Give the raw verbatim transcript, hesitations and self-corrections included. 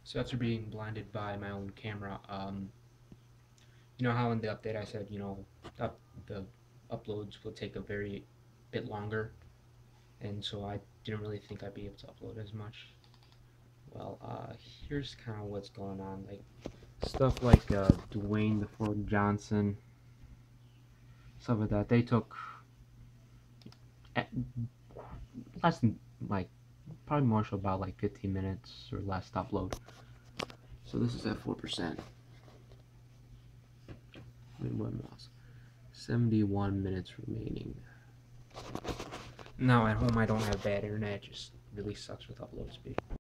So after being blinded by my own camera, um, you know how in the update I said, you know, up, the uploads will take a very bit longer, and so I didn't really think I'd be able to upload as much. Well, uh, here's kind of what's going on. Like stuff like uh, Dwayne the Ford Johnson, stuff like that. They took less than like probably more so about like fifteen minutes or less to upload. So this is at four percent. Wait, what was? seventy-one minutes remaining. Now at home I don't have bad internet, it just really sucks with upload speed.